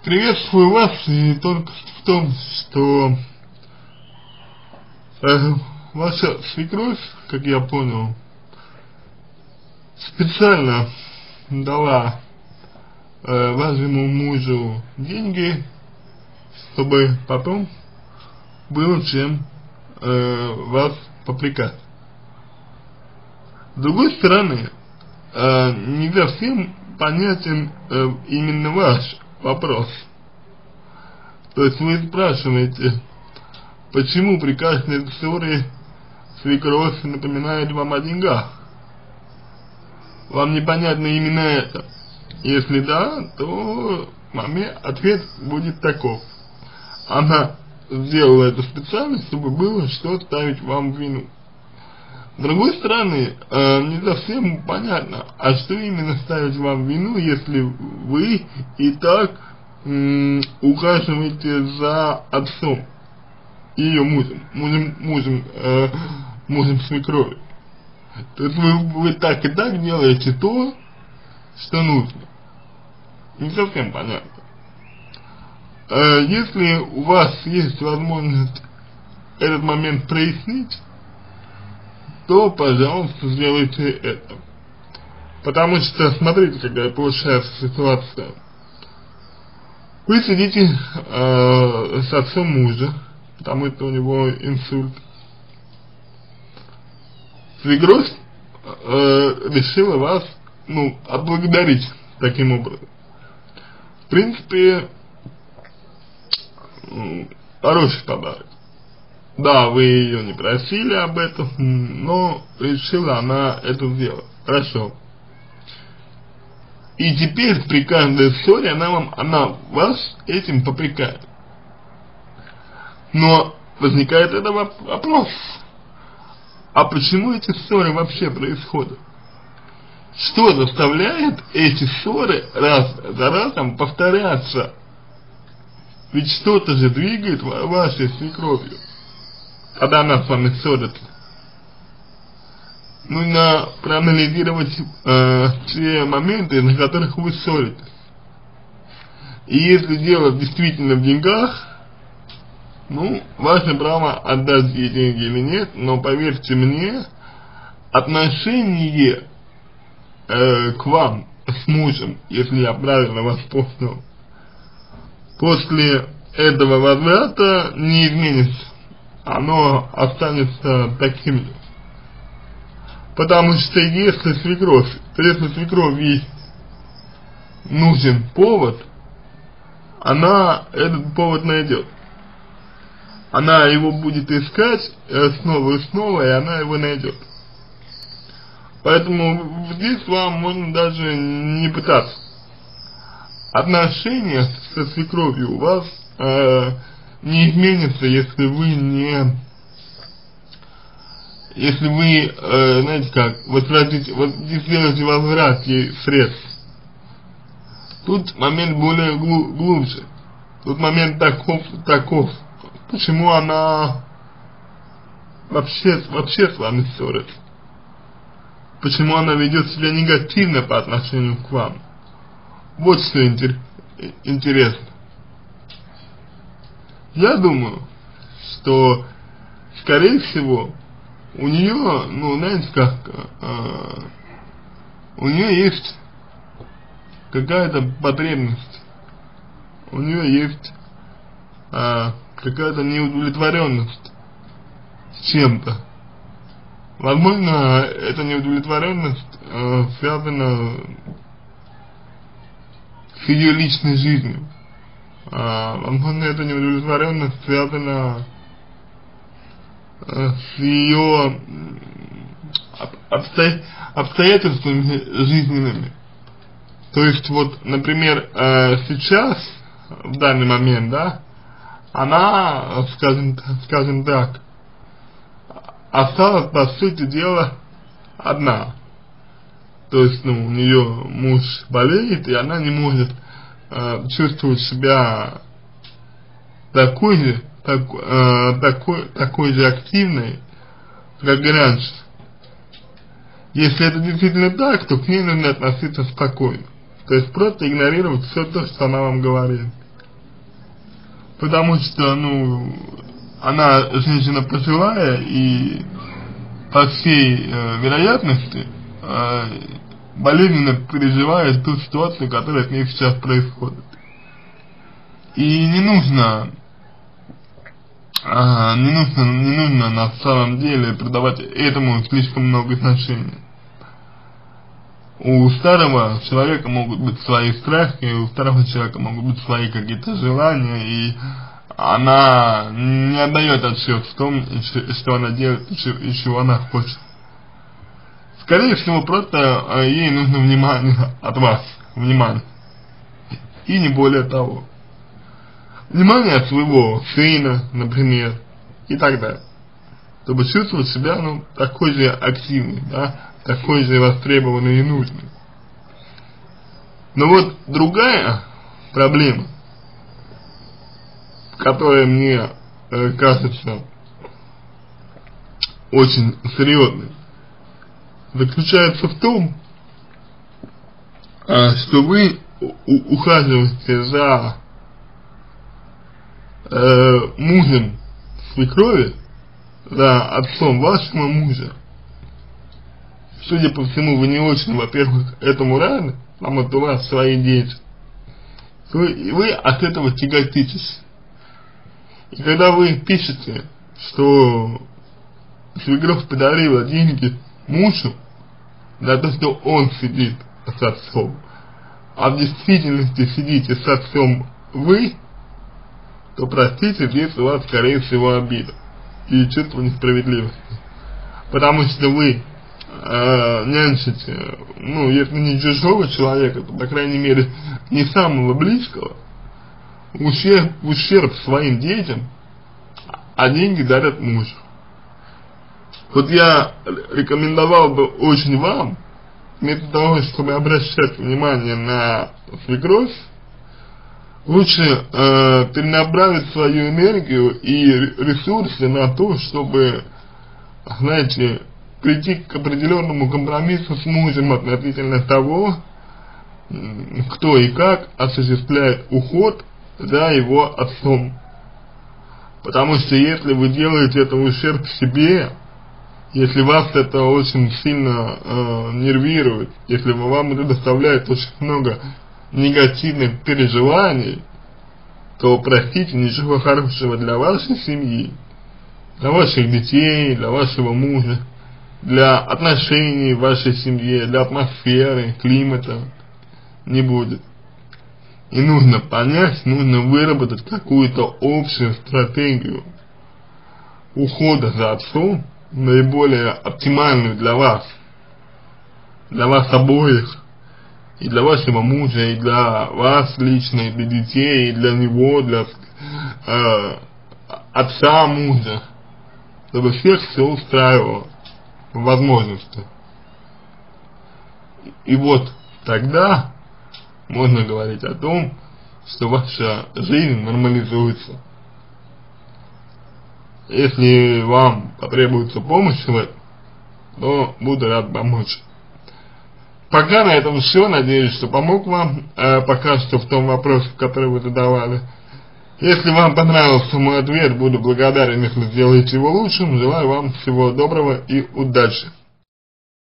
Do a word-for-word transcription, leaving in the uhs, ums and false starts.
Приветствую вас, и только в том, что э, ваша свекровь, как я понял, специально дала э, вашему мужу деньги, чтобы потом было чем э, вас попрекать. С другой стороны, э, не совсем понятен э, именно ваш вопрос. То есть вы спрашиваете, почему при каждой ссоре свекровь напоминает вам о деньгах? Вам непонятно именно это? Если да, то маме ответ будет таков. Она сделала это специально, чтобы было что ставить вам в вину. С другой стороны, э, не совсем понятно, а что именно ставить вам в вину, если вы и так м, ухаживаете за отцом, ее мужем, мужем, мужем, э, мужем свекрови. То есть вы, вы так и так делаете то, что нужно. Не совсем понятно. Э, если у вас есть возможность этот момент прояснить, то, пожалуйста, сделайте это. Потому что, смотрите, какая получается ситуация. Вы сидите э, с отцом мужа, потому что у него инсульт. Свекровь э, решила вас, ну, отблагодарить таким образом. В принципе, э, хороший подарок. Да, вы ее не просили об этом, но решила она это сделать. Хорошо. И теперь при каждой ссоре она вам, она вас этим попрекает. Но возникает этот вопрос. А почему эти ссоры вообще происходят? Что заставляет эти ссоры раз за разом повторяться? Ведь что-то же двигает вашей свекровью, когда она с вами ссорится. Нужно проанализировать э, те моменты, на которых вы ссоритесь. И если дело действительно в деньгах, ну, ваше право отдать ей деньги или нет, но поверьте мне, отношение э, к вам с мужем, если я правильно вас понял, после этого возврата не изменится. Оно останется таким же. Потому что если свекровь, если свекрови нужен повод, она этот повод найдет. Она его будет искать снова и снова, и она его найдет. Поэтому здесь вам можно даже не пытаться. Отношения со свекровью у вас э, не изменится, если вы не, если вы, э, знаете как, возвратите, вот сделаете возврат ей средств. Тут момент более глу, глубже. Тут момент таков, таков. Почему она вообще, вообще с вами ссорится? Почему она ведет себя негативно по отношению к вам? Вот что интер, интересно. Я думаю, что, скорее всего, у нее, ну, знаете как, э, у нее есть какая-то потребность, у нее есть э, какая-то неудовлетворенность с чем-то. Возможно, эта неудовлетворенность э, связана с ее личной жизнью. А, возможно, эта неудовлетворенность связана э, с ее обсто... обстоятельствами жизненными. То есть, вот, например, э, сейчас, в данный момент, да, она, скажем, скажем так, осталась, по сути дела, одна. То есть, ну, у нее муж болеет, и она не может э, чувствовать себя такой же, так, э, такой, такой же активной, как и раньше. Если это действительно так, то к ней нужно относиться спокойно. То есть просто игнорировать все то, что она вам говорит. потому что, ну, она женщина пожилая, и по всей э, вероятности э, болезненно переживает ту ситуацию, которая с ней сейчас происходит. И не нужно, э, не нужно, не нужно на самом деле придавать этому слишком много значения. У старого человека могут быть свои страхи, у старого человека могут быть свои какие-то желания, и она не отдает отчет в том, что она делает и чего она хочет. Скорее всего, просто ей нужно внимание от вас, внимание, и не более того. Внимание от своего сына, например, и так далее, чтобы чувствовать себя, ну, такой же активной, да, такой же востребованный и нужный. Но вот другая проблема, которая мне э, кажется очень серьезной, заключается в том, э, что вы у ухаживаете за э, мужем свекрови, за отцом вашего мужа. Судя по всему, вы не очень, во-первых, этому рады, потому что у вас свои дети. Вы, вы от этого тяготитесь. И когда вы пишете, что свекровь подарила деньги мужу за то, что он сидит с отцом, а в действительности сидите с отцом вы, то, простите, здесь у вас, скорее всего, обида и чувство несправедливости. Потому что вы э, нянчите, ну, если не чужого человека, то, по крайней мере, не самого близкого, в ущерб, в ущерб своим детям, а деньги дарят мужу. Вот я рекомендовал бы очень вам, вместо того, чтобы обращать внимание на свекровь, лучше э, перенаправить свою энергию и ресурсы на то, чтобы, знаете, прийти к определенному компромиссу с мужем относительно того, кто и как осуществляет уход за его отцом. Потому что если вы делаете это в ущерб себе, если вас это очень сильно э, нервирует, если вам это доставляет очень много негативных переживаний, то, простите, ничего хорошего для вашей семьи, для ваших детей, для вашего мужа, для отношений в вашей семье, для атмосферы, климата не будет. И нужно понять, нужно выработать какую-то общую стратегию ухода за отцом, наиболее оптимальную для вас, для вас обоих, и для вашего мужа, и для вас лично, и для детей, и для него, для э, отца мужа, чтобы всех все устраивало по возможности. И вот тогда можно говорить о том, что ваша жизнь нормализуется. Если вам потребуется помощь в этом, то буду рад помочь. Пока на этом все. Надеюсь, что помог вам э, пока что в том вопросе, который вы задавали. Если вам понравился мой ответ, буду благодарен, если сделаете его лучшим. Желаю вам всего доброго и удачи.